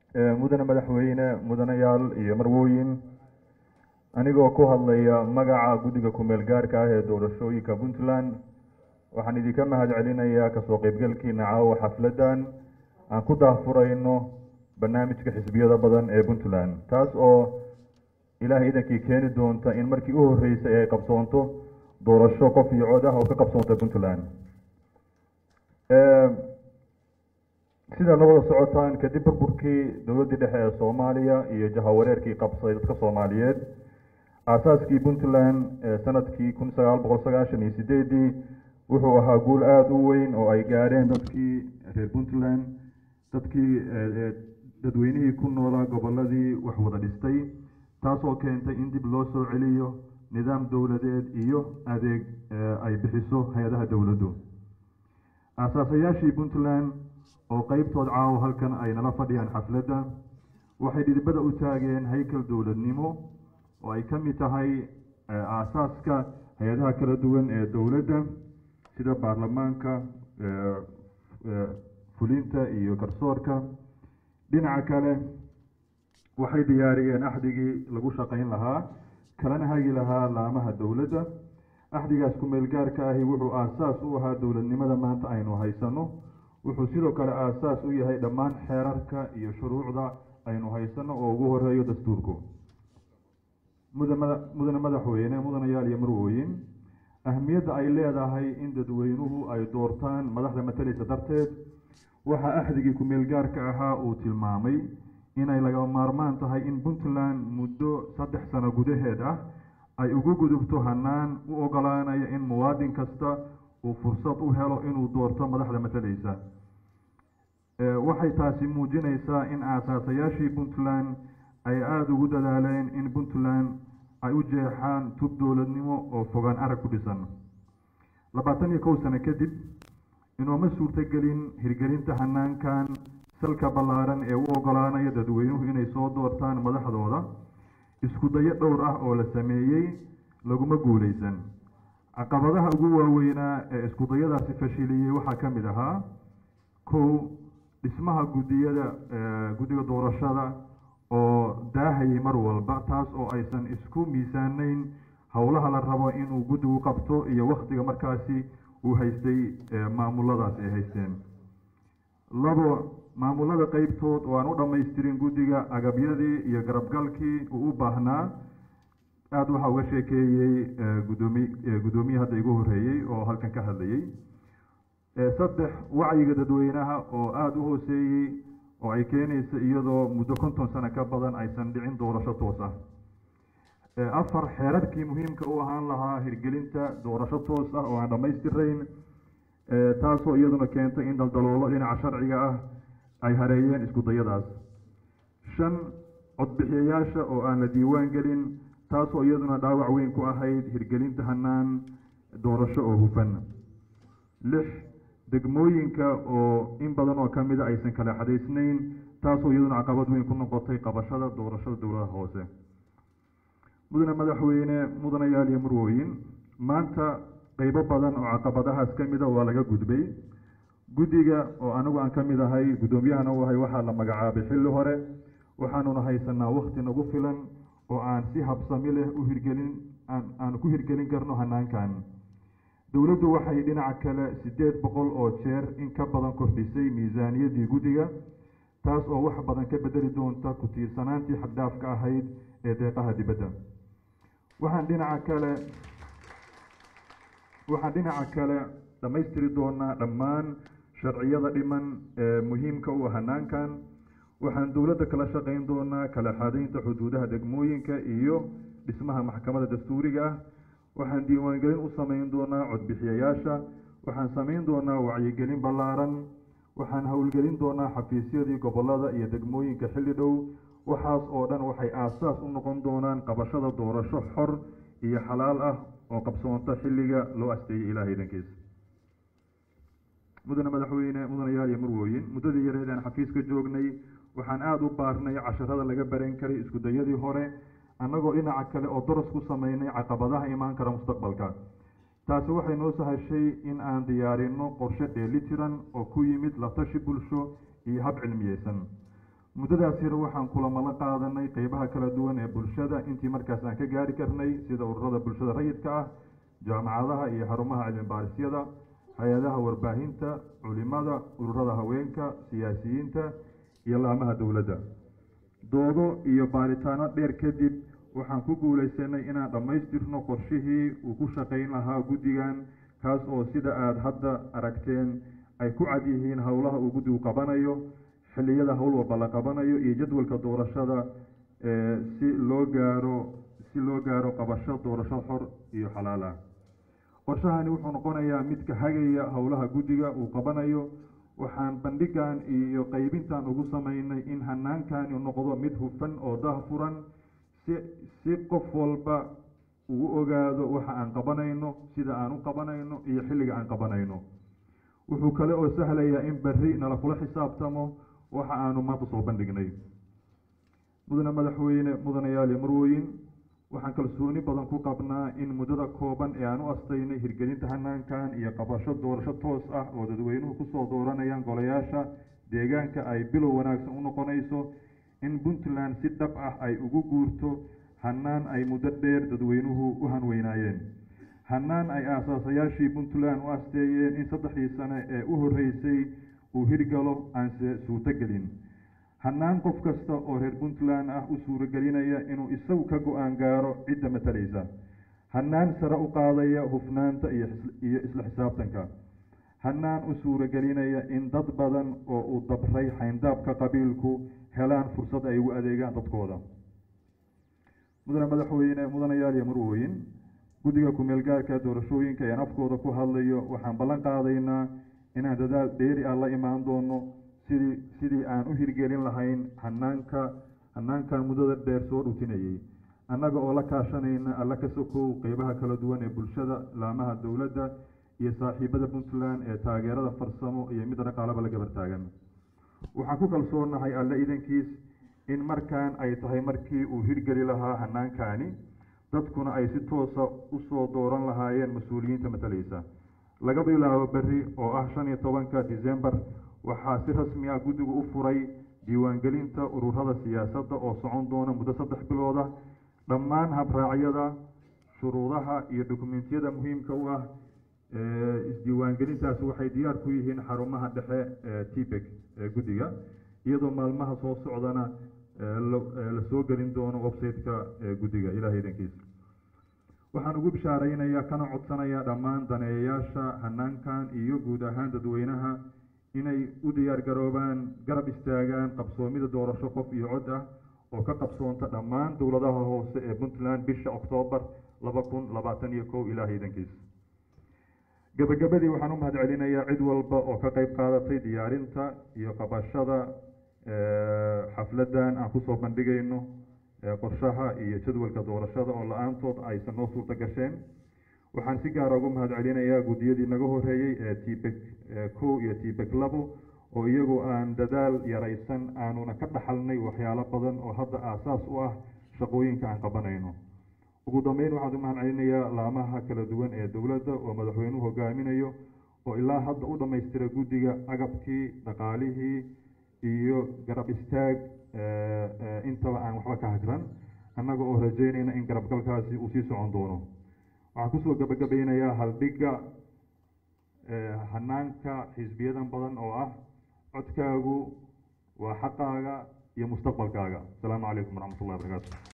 mudane madaxweyne mudanayaal iyo marwooyin anigoo ku hadlaya magaca guddiga ku-meel gaarka ah ee doorashooyinka Puntland waxaan idinka mahadcelinayaa kasoo qaybgalkiina caawa xafladan aan ku daahfurayno barnaamijka xisbiyada badan ee Puntland taas oo ilaahay idankii keeni doonta in markii u horeysay ay qabsoonto doorasho qof iyo cod ah oo ka qabsoonta Puntland sida la wada socotaan kadib burburkii dowladda dhexe ee Soomaaliya iyo jahawareerkii qabsaday dadka Soomaaliyeed aasaaskii Puntland sanadkii 1998 wuxuu ahaa guul aad u weyn oo ay gaareen dadkii reer Puntland dadkii dadweynihii ku noolaa gobolladii wax wada dhistay taasoo keentay in dib loo soo celiyo nidaam dowladeed iyo adeeg ay bixiso hay'adaha dowladdu aasaasayaashii Puntland oo qaybtood caawa halkan ay nala fadhiyaan xafladda waxay dhidibada u taageen haykal dowladnimo oo ay ka mid tahay aasaaska hay'adaha kala duwan ee dowladda sida baarlamaanka fulinta iyo garsoorka dhinaca kale waxay diyaariyeen axdigii lagu shaqayn lahaa kalena hagi lahaa laamaha dowladda axdigaas ku-meel gaarka ahi wuxuu aasaas u ahaa dowladnimada maanta aynu haysano wuxuu sidoo kale aasaas u yahay dhammaan xeerarka iyo shuruucda aynu haysano oo ugu horeeyo dastuurku mudane madaxweyne mudanayaal iyo marwooyin ahmiyadda ay leedahay in dadweynuhu ay doortaan madaxda matalaysa darteed waxaa axdigii ku-meel gaarka ahaa uu tilmaamay inay laga maarmaan tahay in Puntland muddo 3 sano gudaheed ah ay ugu gudubto hanaan u ogolaanaya in muwaadin kasta uu fursad u helo inuu doorto madaxda matalaysa waxay taasi muujinaysaa in aasaasayaashii Puntland ay aad ugu dadaaleen in Puntland ay u jeexaan tub dowladnimo oo fogaan arag ku dhisan 21 sano kadib inooma suurtagelin hirgelinta hanaankan salka ballaaran ee u ogolaanaya dadweynuhu inay soo doortaan madaxdooda isku dayo dhowr ah oo la sameeyey laguma guuleysan caqabadaha ugu waaweynaa ee isku dayadaasi fashiliyey waxaa ka mid ahaa kow dhismaha guddiga doorashada oo daahayay mar walba taas oo aysan isku miisaanayn howlaha la rabo inuu guddigu qabto iyo waqtiga markaasi uu haystay maamuladaas ay haysteen labo maamulada qaybtood oo aan u dhammaystirin guddiga agabyadii iyo garabgalkii uu u baahnaa aad waxa uga sheekeeyey gudoomiye hadda igu horeeyey oo halkan ka hadlayay saddex wacyiga dadweynaha oo aad u hooseeyey oo ay keenaysa iyadoo muddo 50 sano ka badan aysan dhicin doorasho toos ah afar xeerarkii muhiimka u ahaan lahaa hirgelinta doorasho toos ah oo aan dhammaystirayn taasoo iyaduna keentay in daldaloolo dhinaca sharciga ah ay hareeyeen isku dayadaas 5 codbixiyayaasha oo aan la diiwaan gelin taasoo iyaduna dhaawac weyn ku ahayd hirgelinta hanaan doorasho oo hufan 6 degmooyinka oo in badan oo kamid ah aysan kala xadeysnayn taasoo iyaduna caqabad weyn ku noqotay qabashada doorashada dowladaha hoose mudane madaxweyne mudanayaal iyo marwooyin maanta qaybo badan oo caqabadahaas kamid ah waa laga gudbay guddiga oo anigu aan kamid ahay gudoomiyahana u ahay waxaa la magacaabay xilli hore waxaanuna haysanaa waqti nagu filan oo aan si habsami leh aan ku hirgelin karno hanaankan dowladdu waxay dhinaca kale 800 oo jeer in ka badan kordhisay miisaaniyadii guddiga taas oo wax badan ka bedeli doonta ku tiirsanaantii xagdaafka ahayd ee deeqaha dibadda waxaan dhinaca kale dhammaystiri doonaa dhammaan sharciyada dhiman ee muhiimka u ah hanaankan waxaan dowladda kala shaqayn doonaa kala xadeynta xuduudaha degmooyinka iyo dhismaha maxkamadda dastuuriga ah waxaan diiwaangelin u samayn doonaa codbixiyayaasha waxaan samayn doonaa wacyigelin ballaaran waxaan howlgelin doonaa xafiisyadii gobollada iyo degmooyinka xilli dhow waxaas oo dhan waxay aasaas u noqon doonaan qabashada doorasho xor iyo xalaal ah oo qabsoonta xilliga loo asteeyay ilaahay idankiisa mudane madaxweyne mudanayaal iyo marwooyin muddadii yareed aan xafiiska joognay waxaan aad u baarnay casharada laga baran karay isku dayadii hore annagoo dhinaca kale oo doras ku sameynay caqabadaha imaan kara mustaqbalka taasi waxay noo sahashay in aan diyaarino qorshe dheelitiran oo ku yimid la tashi bulsho iyo hab cilmiyeysan muddadaas yar waxaan kulamo la qaadanay qeybaha kala duwan ee bulshada intii markaas aan ka gaari karnay sida ururada bulshada rayidka ah, jaamacadaha iyo xarumaha cilmi baarisyada, hay-adaha warbaahinta, culimada, ururada haweenka, siyaasiyiinta iyo laamaha dowladda. doodo iyo baaritaano dheer kadib waxaan ku guulaysanay inaan dhammaystirno qorshihii uu ku shaqayn lahaa guddigan, kaas oo sida aada hadda aragteen ay ku cad yihiin howlaha uu guddigu qabanayo, xilliyada howl walba la qabanayo iyo jadwalka doorashada si loo gaaro qabasho doorasho xor iyo xalaal ah. qorshahani wuxuu noqonayaa midka hagaya howlaha guddiga uu qabanayo. waxaan bandhigan iyo qaybintan ugu samaynay in hannaankani noqdo mid hufan oo daahfuran si qof walba uu ogaado waxa aan qabanayno, sida aan u qabanayno iyo xilliga aan qabanayno. wuxuu kale oo sahlayaa in berri nala kula xisaabtamo waxa aanu maanta soo bandhignay. mudane madaxweyne, mudanayaal iyo marwooyin, waxaan kalsooni badan ku qabnaa in muddada kooban ee aan u astaynay hirgelinta hanaankan iyo qabasho doorasho toos ah oo dadweynuhu kusoo dooranayaan golayaasha deegaanka ay bilow wanaagsan u noqonayso in Puntland si dhab ah ay ugu guurto hanaan ay muddo dheer dadweynuhu u hanweynaayeen, hanaan ay aasaasiyaashii Puntland u asteeyeen in 3 sano ee u horeysay uu hirgalo aan suurtagelin, hanaan qof kasta oo reer Puntland ah u suuragelinaya inuu isagu ka go'aan gaaro cidda matalaysa, hanaan sare u qaadaya hufnaanta iyo isla xisaabtanka, hanaan u suuragelinaya in dad badan oo u dabray xayndaabka qabiilku helaan fursad ay ugu adeegaan dadkooda. mudane madaxweyne, mudanayaal iyo marwooyin, guddiga ku-meelgaarka doorashooyinka ee afkooda ku hadlayo waxaan ballan qaadaynaa inaan dadaal dheeri ah la imaan doono sidii aan u hirgelin lahayn hanaankan muddada dheer soo dhutinayay, annaga oo la kaashanayna alla ka sokow qeybaha kala duwan ee bulshada, laamaha dowladda iyo saaxiibada Puntland ee taageerada farsamo iyo mid dhaqaalaba la gabar taagan. waxaan ku kalsoonahay alle idankiis in markaan ay tahay markii uu hirgeli lahaa hanaankani, dadkuna ay si toosa u soo dooran lahaayeen mas-uuliyiinta matalaysa. laga bilaabo berri oo ah 15 December waxaa si rasmi ah guddigu u furay diiwaangelinta ururada siyaasadda oo socon doona muddo 3 bilood ah. dhammaan habraacyada, shuruudaha iyo dokumentiyada muhiimka u ah isdiiwaangelintaasi waxay diyaar ku yihiin xarumaha dhexe TPEC ee guddiga, iyadoo maalmaha soo socdana la soo gelin doono website-ka guddiga ilaahay idankiisa. waxaan ugu bishaaraynayaa kana codsanayaa dhammaan daneeyayaasha hanaankan iyo guud ahaan dadweynaha inay u diyaar garoobaan garab istaagaan qabsoomida doorasho qof iyo cod ah oo ka qabsoonta dhammaan dowladaha hoose ee Puntland bisha Oktoobar 2021 ilaahay idankiisa. gabagabadii waxaan u mahadcelinayaa cid walba oo ka qayb qaadatay diyaarinta iyo qabashada xafladan aan kusoo bandhigayno qorshaha iyo jadwalka doorashada oo la-aantood aysan noo suurta gasheen. waxaan si gaar ugu mahadcelinayaa guddiyadii naga horeeyey ee TPEC 1 iyo TPEC 2 oo iyagu aan dadaal yaraysan aanuna ka dhaxalnay waxyaalo badan oo hadda aasaas u ah shaqooyinka aan qabanayno. ugu dambeyn waxaan u mahadcelinayaa laamaha kala duwan ee dowladda oo madaxweynuhu hogaaminayo oo ilaa hadda u dhammaystiray guddiga agabkii, dhaqaalihii iyo garab istaag intaba aan waxba ka hagran, annaga oo rajaynayna in garabgalkaasi uu sii socon doono. waxaan kusoo gabagabeynayaa haldhigga hanaanka xisbiyadan badan oo ah codkaagu waa xaqaaga iyo mustaqbalkaaga. asalaamu calaykum waraxmatullahi wabarakaatu.